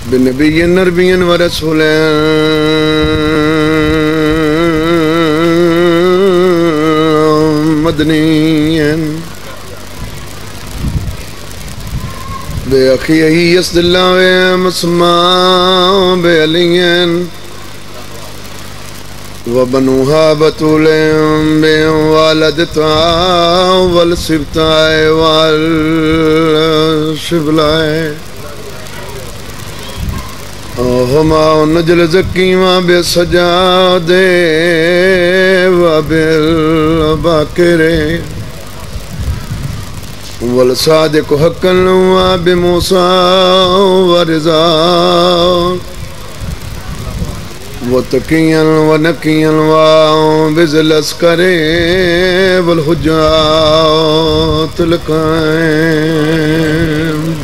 بنبي نبي ورسول مدني بأخيه يسد الله مسمى بعلي وبنوها بطول بوالدتها والسبتاء والشبلاء هما نجل زكيما بسجاد وبالباكر والصادق حقا وبموسى ورضا وتقيا ونقيا وبذل العسكر والحجات القائم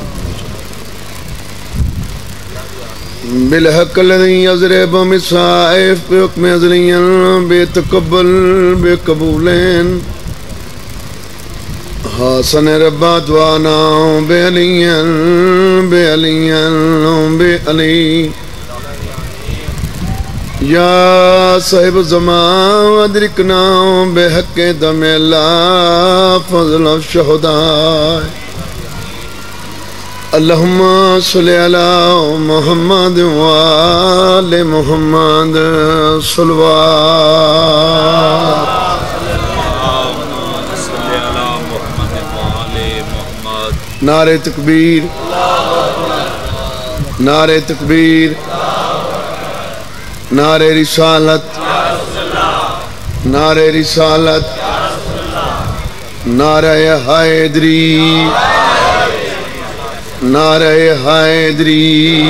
بالحق الذي يضرب مصائف بحكم أزليا بيتقبل بقبولين حسن ربات وانا بعليا بعلي یا صاحب زمان ادرکنا بحق دم اللہ فضل الشہداء اللہم صلی علی محمد وآل محمد صلوات نعرہ تکبیر نعرہ تکبیر نعرہ رسالت نعرہ رسالت نعرہ حیدری نعرہ حیدری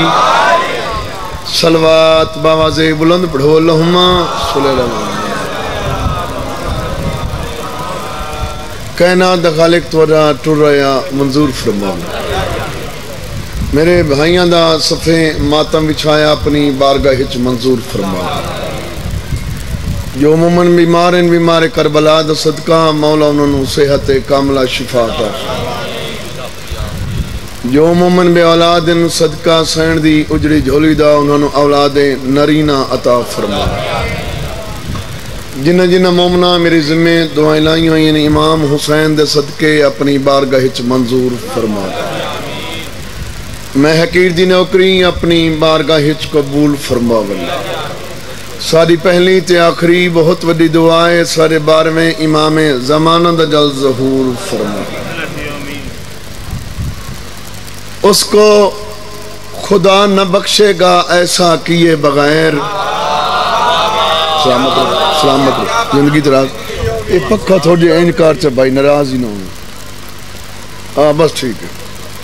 صلوات باواز بلند پڑھو اللہم صلی اللہ علیہ وسلم کائنات دا خالق تورا ٹر رہا منظور فرماؤں میرے بھائیاں دا صفحے ماتم بچھایا اپنی بارگاہ ہچ منظور فرما جو مومن بیمار کربلا دا صدقہ مولا انہوں صحت کاملہ شفا عطا جو مومن بے اولاد ان صدقہ سین دی اجڑی جھولی دا انہوں اولاد نرینہ عطا فرما جنہ جنہ مومنہ میری ذمہ دعائیں لائیوں یعنی امام حسین دے صدقے اپنی بارگاہ ہچ منظور فرما میں حقیر دی نوکری اپنی بارگاہ ہچ قبول فرما واللہ ساری پہلی تے آخری بہت وڈی دعائے سارے بار میں امام زمانہ دا جل ظہور فرما اس کو خدا نہ بخشے گا ایسا کیے بغیر سلامت رہو زندگی دراز یہ پکا تھوڑی انکار چا بھائی ناراض ہی نہ ہوں بس ٹھیک ہے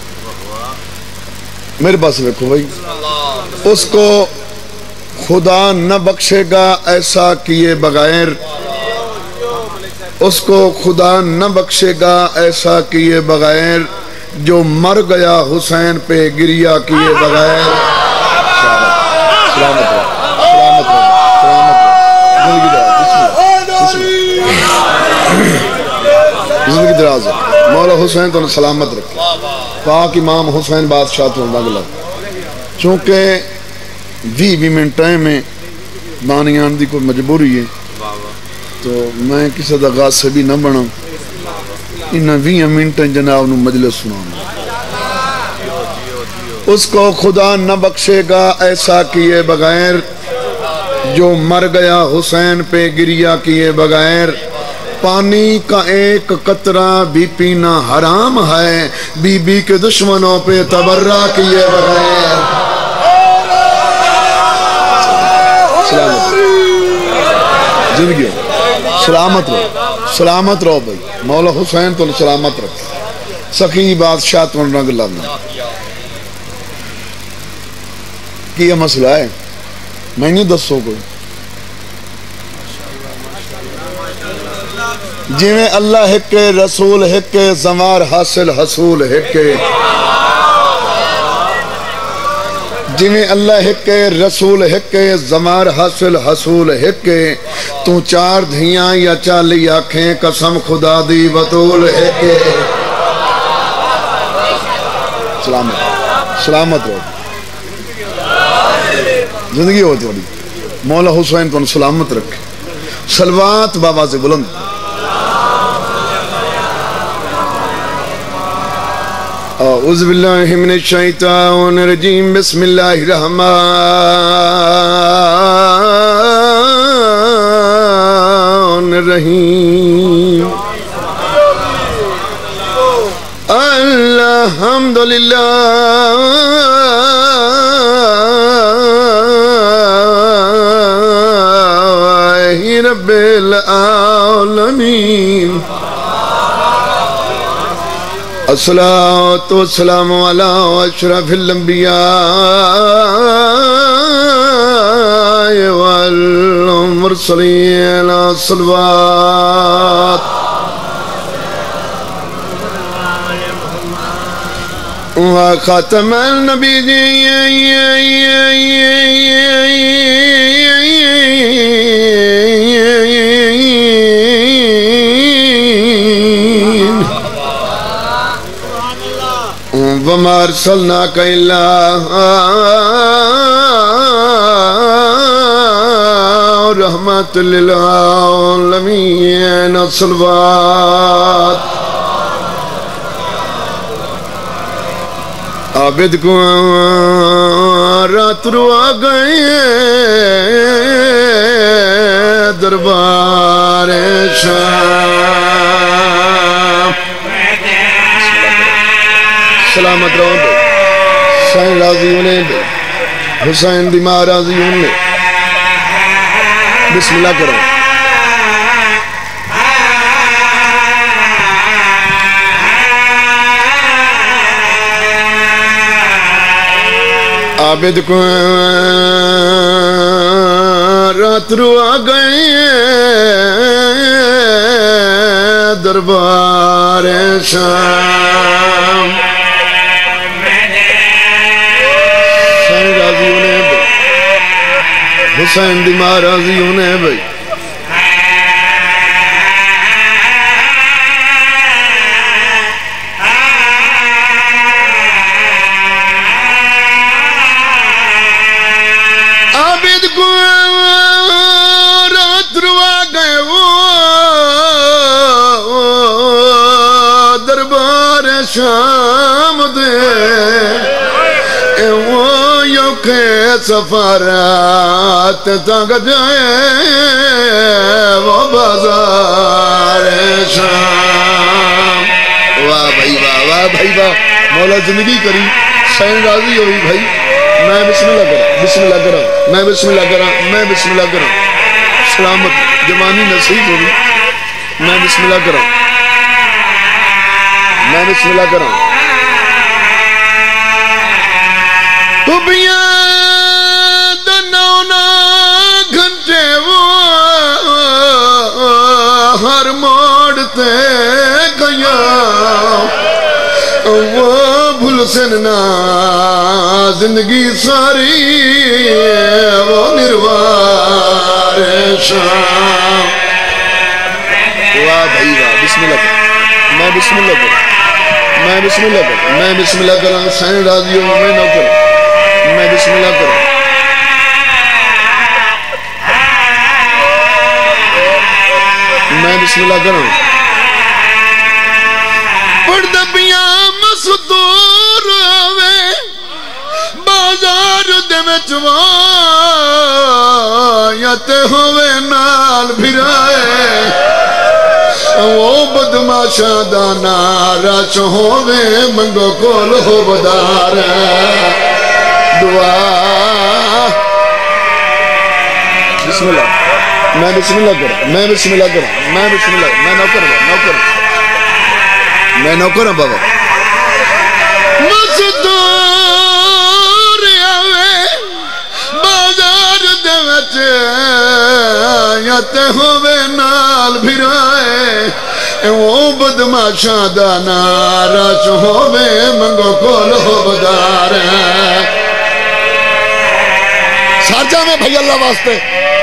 میرے پاس دیکھو بھائی اس کو خدا نہ بخشے گا ایسا کیے بغیر اس کو خدا نہ بخشے گا ایسا کیے بغیر جو مر گیا حسین پہ گریہ کیے بغیر سلامت رہو زندگی دراز ہے مولا حسین تو سلامت رکھے پاک امام حسین بادشاہ تو نگلا چونکہ 20 منٹیں میں بانی آن دی کوئی مجبوری ہے تو میں کسی دا غاصبی نہ بنا انہاں 20 منٹیں جناب نو مجلس سنانا اس کو خدا نہ بخشے گا ایسا کیے بغیر جو مر گیا حسین پہ گریہ کیے بغیر پانی کا ایک قطرہ بھی پینا حرام ہے بی بی کے دشمنوں پہ تبرہ کیے بغیر زندگی سلامت رہو بھائی مولا حسین تو سلامت رکھ سخی بادشاہ تو رنگ لانا کیا مسئلہ ہے میں نہیں دسو کوئی جویں اللہ ہکے رسول ہکے زمار حاصل حصول ہکے جویں اللہ ہکے رسول ہکے زمار حاصل حصول ہکے تو 4 دھیاں یا 40 آنکھیں قسم خدا دی بطول ہکے سلامت رہو زندگی ہوتی بڑی مولا حسین کو سلامت رکھے صلوات بابا سے بلند اعوذ باللہ من الشیطان الرجیم بسم اللہ الرحمن الرحیم الحمدللہ رب العالمین الصلاة والسلام على اشرف الانبیاء والمرسلین الصلوات وخاتم النبیین وما ارسلناک الا رحمت للعالمین الصلوات عابد کو رات رو آ گئے دربار شام سلامت رہو بھائی حسین راضی ہونے بھائی حسین بیمار راضی ہونے بسم اللہ کرو عابد کو رات رو آ گئے دربار شام حسین راضی ہونے بھائی حسین بیمار راضی ہونے بھائی شام دے وہ یوکے سفارات تنگ جائے وہ بازار شام واہ بھائی واہ واہ بھائی واہ مولا زندگی کری حسین راضی ہوئی بھائی میں بسم اللہ کرا میں بسم اللہ کرا سلامت جوانی نصیب ہوئی میں بسم اللہ کرا میں بسم اللہ کروں خوبیاں دنونا گھنٹے وہ ہر موڑتے گیا وہ بھول سننا زندگی ساری وہ نروار شام واہ بھائی واہ بسم اللہ کروں میں بسم اللہ کروں حسین راضی ہوں میں نہ کروں میں بسم اللہ کروں پردبیاں مصدور ہوئے بازار دے میں چوایت ہوئے نال بھرائے وہ بدماشاں دا نارا چہوے منگو کول ہو بدار دعا بسم اللہ میں بسم اللہ کروں میں نوکر ہوں بابا مصدور آوے بازار دے وچ یت ہوئے نال بھرائے وہ بدماشاں دا نارا چہوے منگو کول ہو بدار سارجہ میں بھائی اللہ واسطے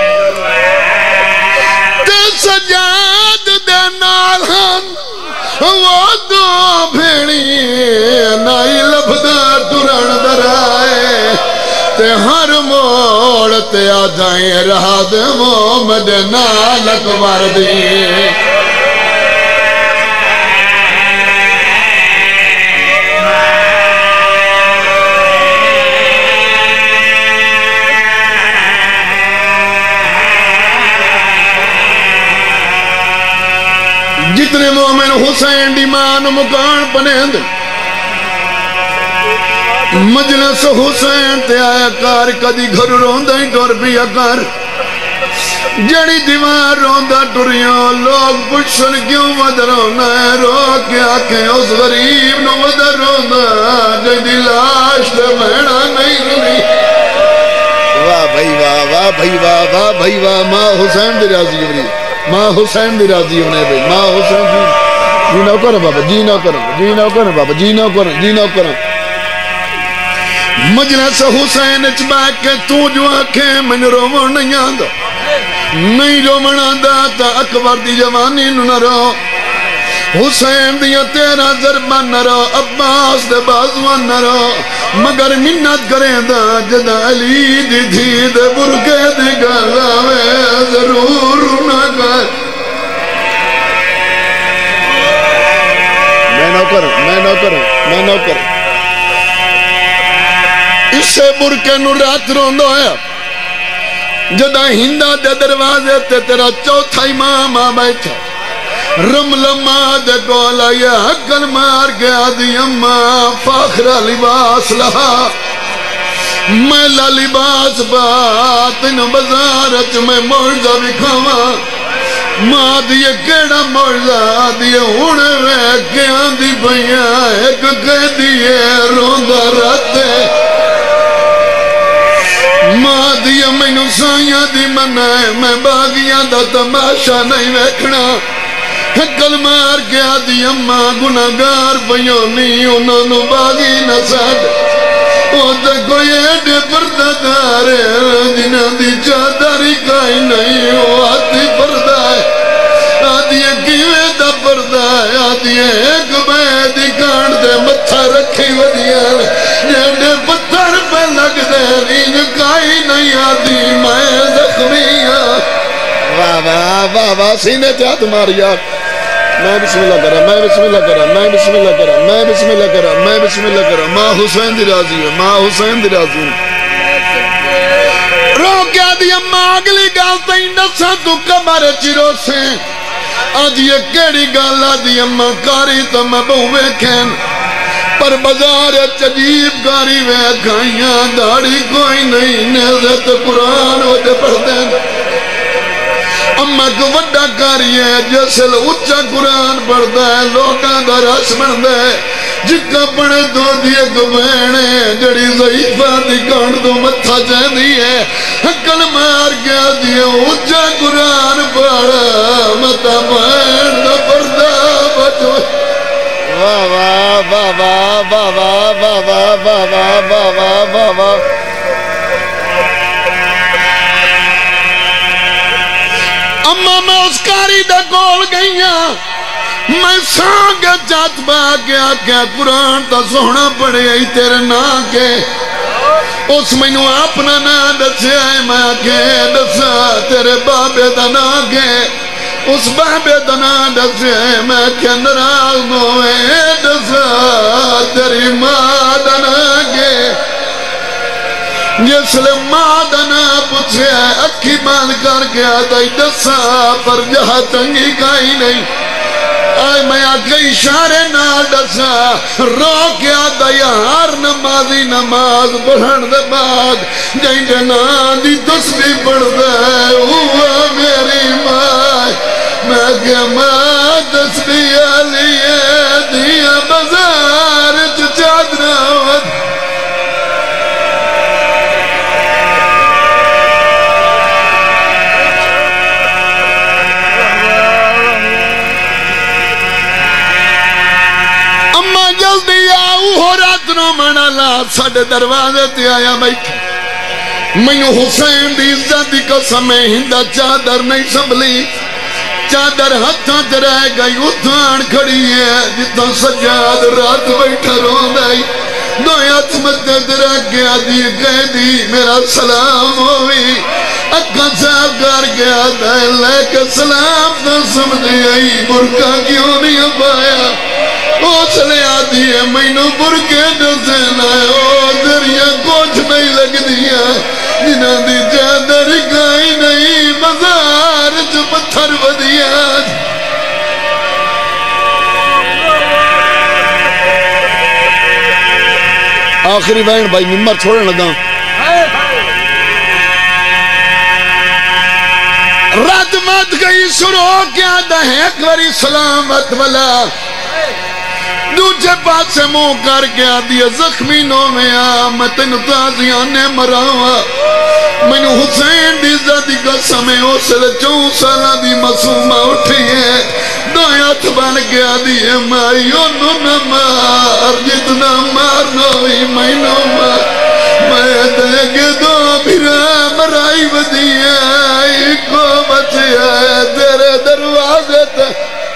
تے سجاد دے نال ہن وہ دو بھیڑی نائی لبدا ٹرن درائے تے ہر موڑ تے آ جائیں رہا دے محمد نالک وردی جتنے مومن حسین دی مان مکان پنیند مجلس حسین تے آیا کار کدی گھر روندہ ہی ٹور پیا کر جڑی دیوار روندہ ٹوریوں لوگ پوچھن کیوں ود رونا ہے رو کے آنکھیں اس غریب نو ود روندہ جڑی لاش تے بہنا نہیں رونی واہ بھائی واہ واہ بھائی واہ واہ بھائی واہ ماں حسین دی راضی ہوئی ماں حسین دی راضی ہونے بھئی ماں حسین جی نہ کرو بابا جی نہ کرو جی نہ کرو بابا جی نہ کرو جی نہ کرو مجلس حسین چبا کے تو جو آنکھیں من رومن نہیں آندہ نہیں رومن آندہ تا اکبر دی جوانی نہ رو حسین دیا تیرا ضربہ نہ رو عباس دے بازوان نہ رو مگر منت کریں دا جدہ علی دی تھی دے برکے دی گالا میں ضرور نہ کر میں نہ کروں اس سے برکے نو رات روندو ہے جدہ ہندہ دے دروازے تے تیرا چوتھا امام آ بیٹھا رمل ماں دے کولا یہ حقل مار کے آدھی اممہ فاخرہ لباس لہا میلا لباس بات ان بزارت میں مرزہ بکھاوا ماں دیئے کیڑا مرزہ دیئے ہونے ویکے آندھی بھئیاں ایک کہہ دیئے روندہ رہتے ماں دیئے میں نسائیاں دی منائے میں باغیاں دا تماشا نہیں ویکھنا حقل مار کے آدھی اممہ گناہگار پہیوں نہیں انہوں نے باغی نہ ساتھ او تے کوئی ایڈے پردہ دارے جنہاں دی چادری کائی نہیں وہ آدھی پردہ ہے آدھی کیویں دا پردہ ہے آدھی ایک بیدی کانڈ دے متھا رکھی ودیاں ایڈے پتھر پہ لگ دے رین کائی نہیں آدھی میں زخمیاں واہ واہ واہ واہ سینے چاہت ماریا میں بسم اللہ کرا میں بسم اللہ کرا میں بسم اللہ کرا میں بسم اللہ کرا میں بسم اللہ کرا ماں حسین دی راضی ہے ماں حسین دی راضی ہے رو کیا دی اممہ اگلی گال تین نسا تو کمر چیرو سے آج یہ کیڑی گالا دی اممہ کاری تو میں بہوے کھین پر بازار چجیب کاری وے کھائیاں داڑی کوئی نہیں نیزت قرآن ہوتے پڑھ دیں اممہ کو وڈا کاری ہے جسل اچھا قرآن پڑھتا ہے لوگاں دا رس بڑھتا ہے جکا پڑھے تو دیئے کو بہنے جڑی ضعیفہ دی کانڈ تو متھا چاہدی ہے حقل مار گیا دیئے اچھا قرآن پڑھا متا بہن دا پردہ بچو واہ واہ واہ واہ واہ واہ واہ واہ واہ واہ واہ واہ اممہ میں اس کاری دا گول گئیاں میں سانگ جات با گیا کیا قرآن تا سونا پڑے آئی تیرے نا کے اس میں نو اپنا نا دسے آئے میں آکے دسا تیرے بابے دا نا کے اس بابے دا نا دسے آئے میں آکے نراز موے دسا تیری ماں دا نا کے جس لئے ماں دنا پوچھے اکھی باندھ کر کے آتا ہی دسا پر جہاں تنگی کائی نہیں آئے میں آکے اشارے نہ دسا رو کے آتا ہی ہر نمازی نماز پڑھن دے بعد جائیں جنان دی تسبیح پڑھ دے ہوا میری ماں میں کہ ماں تسبیح علیہ دیا بزار چادراوت ساڑھے دروازے تے آیا بیٹھا میں حسین دی عزت دی قسم ہندہ چادر نہیں سنبھلی چادر ہتھاں تے رہ گئی اتھان کھڑی ہے جتنا سجاد رات بیٹھا رون دائی دو ہاتھ مسجد رکھ کے آدھی قیدی میرا سلام ہوئی اکھا صاحب کر کے آدھا ہے لے کے سلام نہ سمجھے آئی برکہ کیوں نہیں پایا اس لے آدھی ہے مینو برکے نسین آئے او دریا کچھ نہیں لگ دیا جنہ دی چادر گائی نہیں مزار جو پتھر بدیا آخری بین بھائی ممبر چھوڑنے لگا رات مات گئی شروع کیا دہ ایک وری سلامت والا دوجہ پاس سے منہ کر گیا دیا زخمینوں میں میں تینو تازیانے مراوا مینو حسین دی زادی قسم ہے اس لئے 4 سالہ دی معصومہ اٹھی ہے دایات بن گیا دیئے مائیو نو نہ مار جتنا مارنا ہوئی مینو مار میں دیکھے دو بھیرا مرائی بدیا ایک کو بچیا ہے تیرے دروازے تک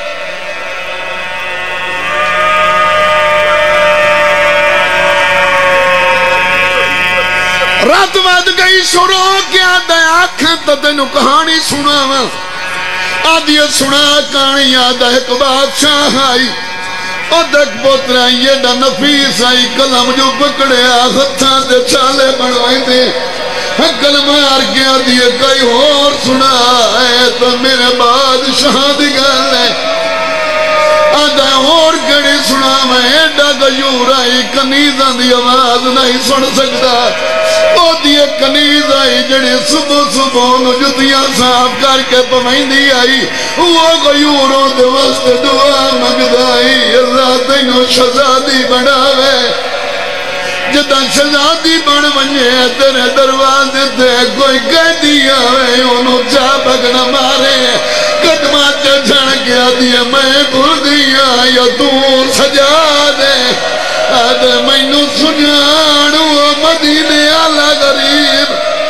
رات بعد گئی شروع کیا دے آنکھیں تو تینو کہانی سنا آدھی سنا کہانی یاد ہے ایک بادشاہ آئی اور دیکھ پوترا یہ ڈا نفیس آئی کلم جو پکڑے آختاں دے چالے بڑھوائی دے کلم آر کیا دیئے کئی اور سنا ہے تو میرے بادشاہ دی گل ہے آدھا اور کڑی سنا میں ایڈا گیور آئی کنیزاں دی آواز نہیں سن سکتا او دیئے کنیز آئی جڑی صبح صبح نو جتیاں صاحب کر کے پمائندی آئی وہ غیوروں دے وسط دعا مگدائی اللہ تینو شہزادی بڑھاوے جتا شہزادی بڑھ ونجے تیرے دروازے تے کوئی قیدی آوے انہوں جا بگنا مارے قدمہ چڑھ گیا دیا میں بھول دیا یا تو سجا دے آدھے مینو سجانو مدینے آلہ غریب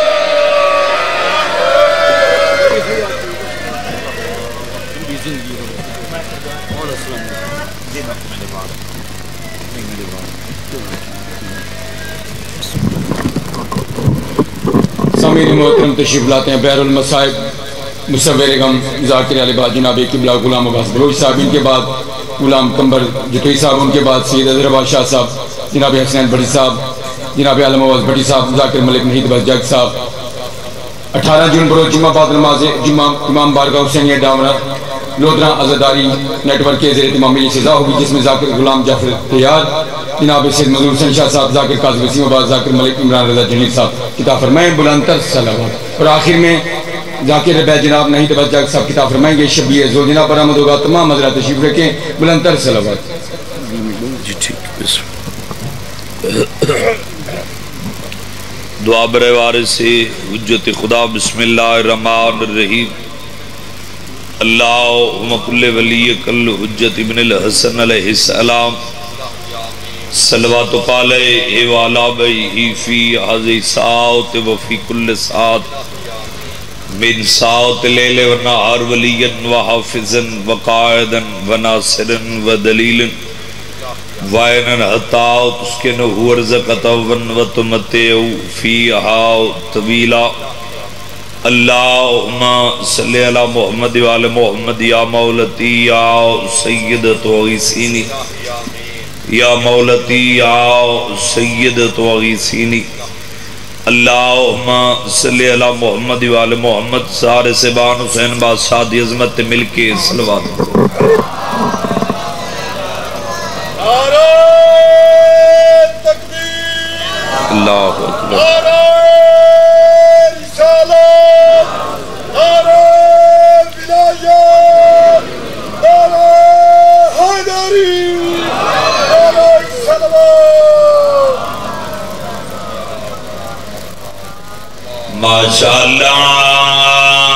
سامعین محترم تشریف لاتے ہیں بحر المصائب مصور غم ذاکر علی بات جناب قبلہ غلام عباس بلوچ صاحب ان کے بعد غلام کمبر جتوئی صاحب ان کے بعد سید حیدرآباد شاہ صاحب جناب حسین بڑی صاحب جناب عالم عباس بڑی صاحب ذاکر ملک نحید بس جگ صاحب 18 جون بروز جمعہ بعد نماز جمعہ امام بارگاہ حسینیہ ڈامرہ لودرہ عزداری نیٹورک کے زیر اہتمام میں سزا ہوگی جس میں ذاکر غلام جعفر تیار جناب سید مظہور حسین شاہ صاحب ذاکر قاضی وسیم عباس ذاکر ملک عمران رضا جنید صاحب کتاب فرمائیں بلندتر صلوات اور آخر میں ذاکر ربیع جناب نہیں تو بس جاگ صاحب کتاب فرمائیں گے شبیہ زول جناب برآمد ہوگا تمام حضرات تشریف رکھیں بلندتر صلوات دعا برے وارث حجت خدا بسم اللہ الرحمن الرحیم اللہم کل ولی کل حجت ابن الحسن علیہ السلام صلوات علیہ وعلا بیہی فی حضی ساعت وفی کل ساعت من ساعت لیل و نہار ولی و حافظ و قائد و ناصر و دلیل وائنن حتاؤت اس کے نحور زکتاون و تمتعو فیہا طویلا اللہم صلی اللہ محمد و آل محمد یا مولتی یا سیدت و غیسینی یا مولتی یا سیدت و غیسینی اللہم صلی اللہ محمد و آل محمد سارے سبان حسین بادشاہ عظمت مل کے صلوات اللہ اکبر ماشاءاللہ